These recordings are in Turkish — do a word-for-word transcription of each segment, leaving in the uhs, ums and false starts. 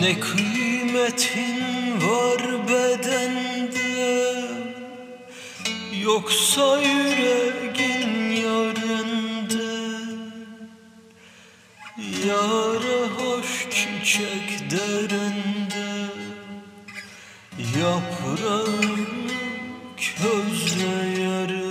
Ne kıymetin var bedende, yoksa yüreğin yarende. Yara hoş çiçek derende, yaprağını közle yarın.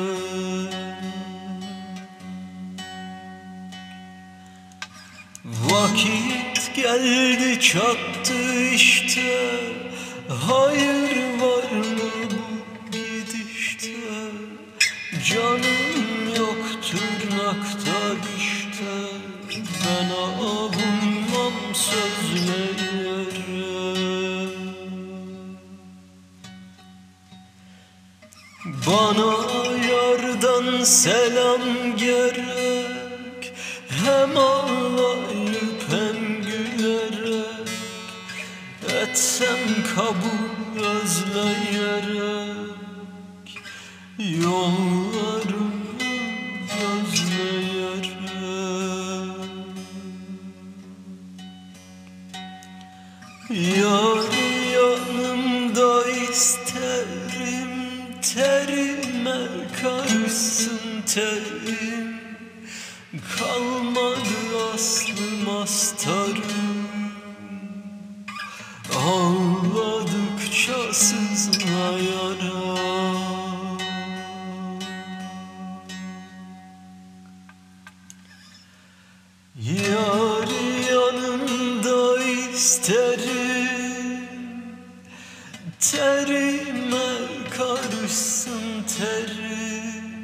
Vakit geldi çattı işte, hayır var mı bu gidişte? Canım yok tırnakta işte, ben avunmam sözlere. Bana yardan selam gerek, hem ağlayıp hem gülerek etsem kabul özleyerek, yollarımı gözleyerek. Yar yanımda isterim, terime karışsın terim. Kalmadı aslım astarım, ağladıkça sızlayarak. Yar yanımda isterim, terime karışsın terim.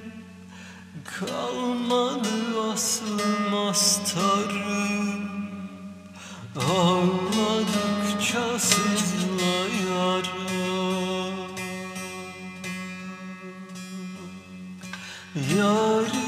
Kalmadı aslım astarım, ağladıkça sızlayarak. Yar